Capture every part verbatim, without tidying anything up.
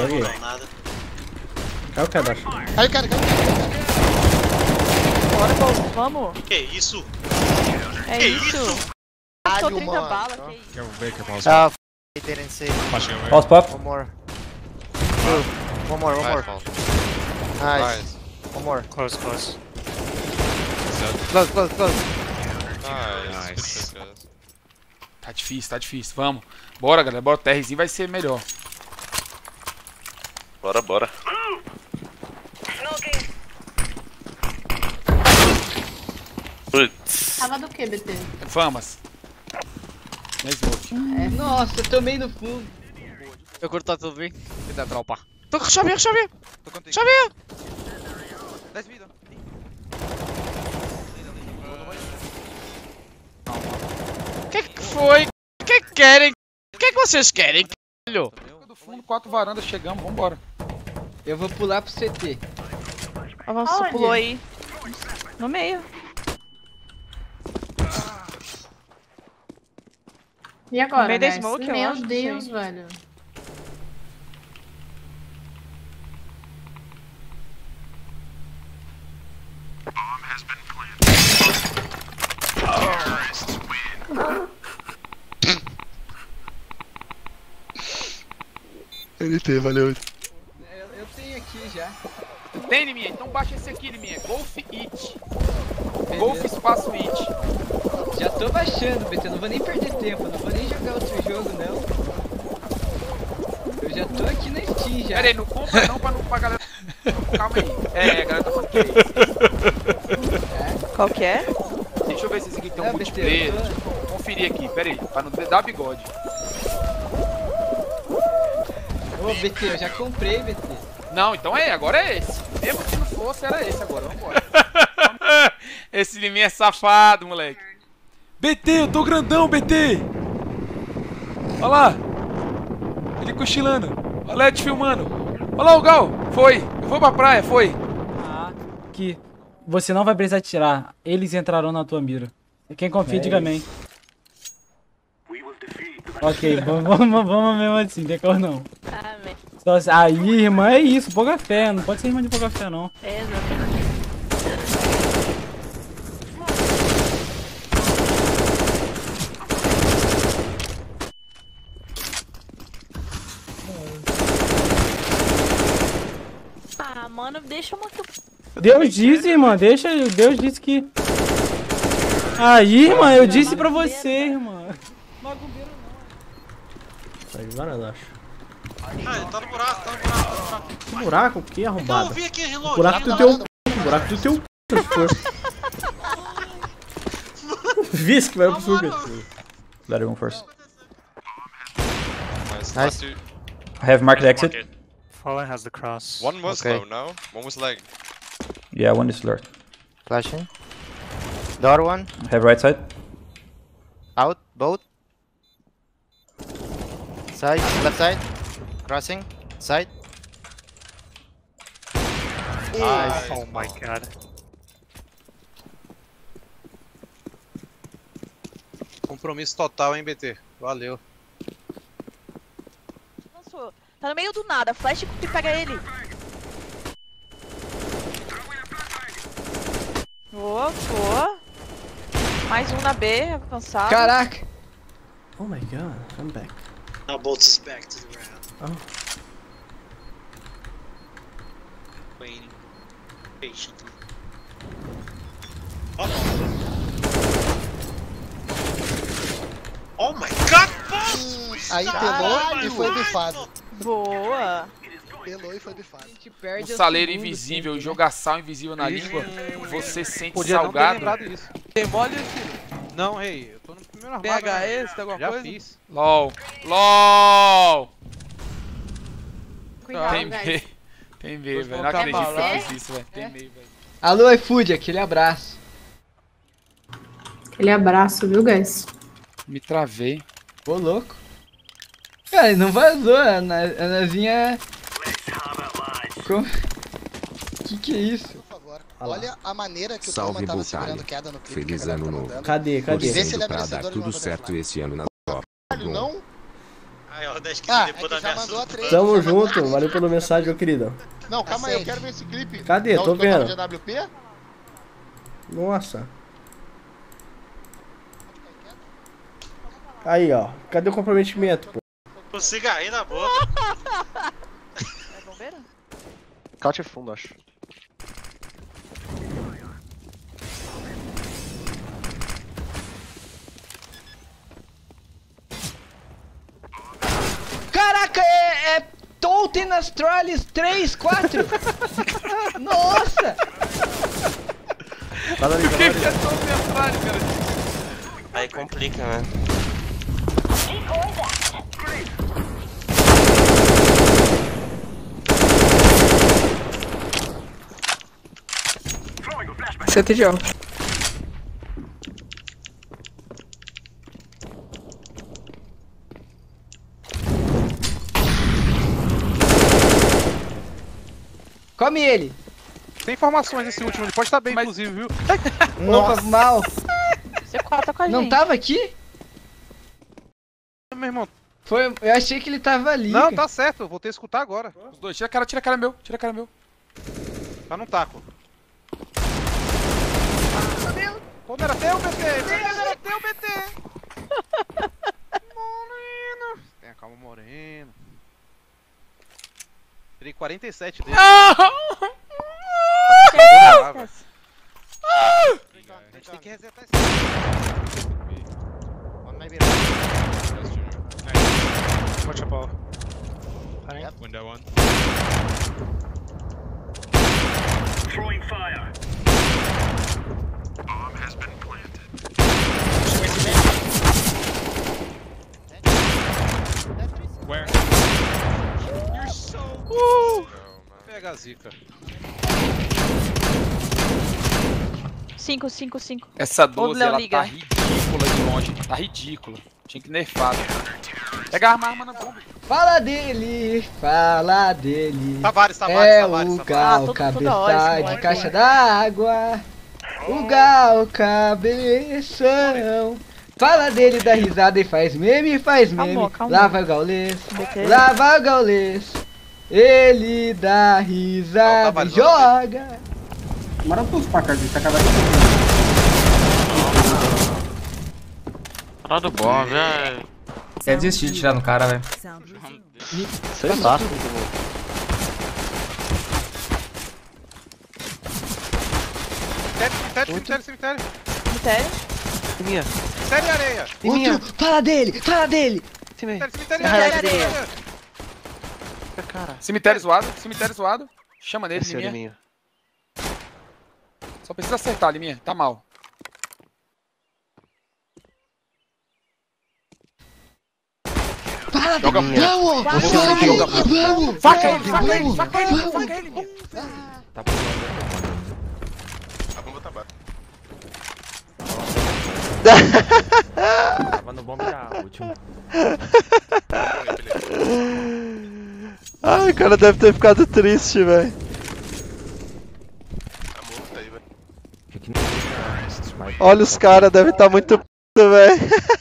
Joguei. Nada. Caiu o cara, acho. Caiu, cara, caiu, Bora, Gol, vamos. Que isso? É Que isso. isso? Tô Caralho, trinta mano. balas, que isso. Careful, very careful. Ah, f***, I didn't see. Flashing away. Pause pop. One more. Two. One more, one more. Nice. Nice. One more. Close, close. Close, close, close. Nice. Nice. Good, good. Tá difícil, tá difícil. Vamos. Bora, galera. Bora. O TRzinho vai ser melhor. Bora, bora. Putz. Tava do que, B T? Vamos. Na smoke. É. Nossa, eu tomei no fundo. Eu curto, tá tudo bem? Hit that tropa. Tô com chave, chave. Tô contigo. Chave. dez vida. Que que foi? O que que querem? O que que vocês querem, caralho? Do fundo, quatro varandas, chegamos, vambora. Eu vou pular pro C T. Avançou, Aonde? pulou aí. No meio. E agora, No meio da Garcia? smoke, eu Meu acho, Deus, sim. velho. N T, valeu. Eu, eu tenho aqui já. Tem, Liminha? Então baixa esse aqui, Liminha. Golf It. Golf Espaço It. Já tô baixando, B T. Não vou nem perder tempo. Não vou nem jogar outro jogo, não. Eu já tô aqui na Steam já. Pera aí, não compra não pra, não, pra galera... Calma aí. É, a galera tá falando que é esse. Qual que é? Deixa eu ver se esse aqui tem um É, B T, multiplayer. eu tô- Deixa eu conferir aqui, pera aí. Pra não dar bigode. Ô, B T, eu já comprei, B T. Não, então é, agora é esse. Mesmo que não fosse, era esse agora. Vambora. Esse Liminha é safado, moleque. B T, eu tô grandão, B T. Olha lá. Ele cochilando. Olha o L E D filmando. Olha lá o Gal. Foi. Eu vou pra praia, foi. Ah, que você não vai precisar tirar. Eles entrarão na tua mira. Quem confia, diga amém. Ok, vamos, vamos, vamos mesmo assim, tem cor não. Amém. Só, aí, irmã, é isso, pouca fé. Não pode ser irmã de pouca fé, não. Exatamente. Ah, mano, deixa uma... Deus disse, irmã, deixa. Deus disse que. Aí, irmã, eu disse pra você, irmã. Macumbeiro não. Sai de varanda, acho. Ah, ele tá no buraco, tá no buraco, tá no buraco. Que buraco? Que Não, arrombado. eu vi aqui, reload. Buraco do teu c... Buraco do teu c... se for. Vice que vai pro sul, cara. Let it go first. Nice. Nice. Last two. I have marked exit. Fallen has the cross. One was Okay. low now. One was lag. Yeah, one is lurked. Flashing. Door one. Have right side. Out. Both. Side. Left side. Crossing. Side. Nice. Oh my god. Compromisso total, hein, B T. Valeu. Lançou. Tá no meio do nada. Flash que pega ele. Boa, boa. Mais um na B, avançado. Caraca! Oh my god, I'm back. Now bolts is back to the ground. Oh. Waiting. Patiently. Oh. Oh my god, boss! Aí pelou e foi bifado. Boa. Pelou e foi bifado. Um saleiro invisível, jogar sal invisível na língua. Você sente Podia não ter salgado. lembrado isso. Tem mole, filho? Não, rei. Eu tô no primeiro armário. P H E, você tem alguma Já coisa? fiz. LOL. LOL. Cuidado, Tem guys. meio. Tem meio, Vou velho. Não colocar acredito que bala. eu fiz isso, velho. Tem meio, velho. Alô, iFood, aquele abraço. Aquele abraço, viu, guys? Me travei. Ô, louco. Cara, ele não vazou, a Na- a Nazinha... Como... Que que é isso? Por favor, olha a maneira que o Salve, Toma tava Butalha. segurando queda no clipe. Feliz que a galera ano tá novo. mandando. Cadê, cadê? Vê se ele é Torcendo pra dar merecedor de tudo uma certo butterfly. esse ano na Copa. Caralho, não? Aí, ó, dez Ah, quilos depois da minha surra. Tamo junto, valeu pela mensagem, meu querido. Não, calma aí, eu quero ver esse clipe. Cadê? Da Tô outra que eu tava vendo. de A W P? Nossa. Aí, ó. Cadê o comprometimento, pô? O cigarrinho na boca. É bombeiro? Caute fundo, acho. Caraca, é, é Totem Astralis três, quatro. Nossa! Tá ali, O que que é Totem Astralis, cara? Aí complica, né? C T de ó. Come ele! Tem informações nesse último, ele pode estar bem, Mas- inclusive, viu? Opa, mal! C quatro tá com a gente. Não tava aqui? Meu irmão. Foi, eu achei que ele tava ali. Não, cara. tá certo, eu voltei a escutar agora. Os dois, tira a cara, tira a cara meu, tira a cara meu. Tá num taco. Pô, não era teu, B T! Não era teu, B T! Moreno! Tenha calma, Moreno. Tirei quarenta e sete dele. A gente tem que resetar esse. Watch a ball. Window one. Throwing fire. Bomb has been planted. Where? You're so. Uh! Pega a zica. cinco, cinco, cinco. Essa doze, Léo, ela liga. tá ridícula de longe. Tá ridícula. Tinha que nerfar. Pega a arma, arma na bomba. Fala dele, fala dele. Tavares, Tavares, é Tavares, o Tavares. Gal, Ah, tudo- cabeça toda hora esse de moleque. caixa d'água. O Gal, cabeção. Fala dele, dá risada e faz meme, faz meme. Calma, calma. Lá vai o Gaulês, B T. lá vai o Gaulês. Ele dá risada e Tavares, joga. Bora todos pra casa, tá cada vez. Fala do bom, velho. Quer desistir de tirar no cara, velho. Sei lá. Cemitério, cemitério, cemitério. Cemitério? Minha. Cemitério e areia. Outro, fala dele, fala dele. Cemitério, cemitério e Caralho, areia. Cara, Cemitério zoado, cemitério zoado. Chama nele, esse é o de Liminha. mim. Só precisa acertar, Liminha. Tá mal. Fala Joga dele. muito. Vamos, Você vamos, joga vamos. Faca ele, faca ele, vamos, faca ele, vamos. faca ele. A bomba tá baixa. Tava no bomba já, último. Ai, o cara deve ter ficado triste, velho. Tá morto aí, velho. Fica que nem isso, Olha os caras, devem estar muito p, velho.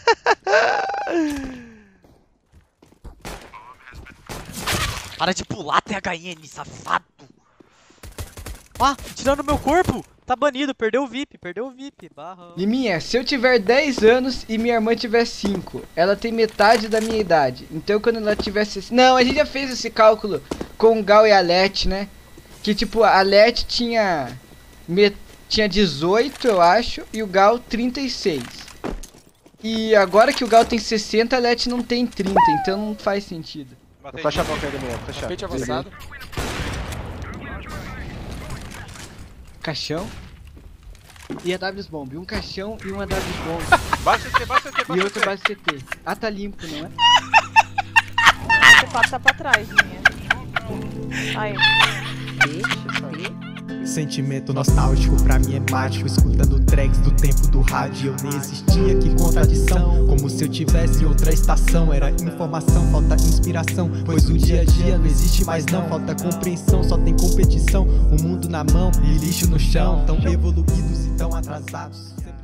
Para de pular, T H N, safado! Ah, tirando meu corpo! Tá banido, perdeu o V I P, perdeu o V I P, barra. Liminha, se eu tiver dez anos e minha irmã tiver cinco, ela tem metade da minha idade. Então quando ela tivesse... Não, a gente já fez esse cálculo com o Gal e a Let, né? Que tipo, a Let tinha... Met... Tinha dezoito, eu acho, e o Gal trinta e seis. E agora que o Gal tem sessenta, a Let não tem trinta, então não faz sentido. Vou fechar a boca aí, Daniel, vou fechar. Tapete avançado. Caixão e a W Bomb. Um caixão e uma W Bomb. Baixa C T, baixa C T, E baixa outro C T. base C T. Ah, tá limpo, não é? O C quatro tá pra trás, minha. Aí. Sentimento nostálgico pra mim é mágico. Escutando tracks do tempo do rádio. Eu nem existia, que contradição. Como se eu tivesse outra estação. Era informação, falta inspiração. Pois o dia a dia não existe mais não. Falta compreensão, só tem competição. O mundo na mão e lixo no chão. Tão evoluídos e tão atrasados.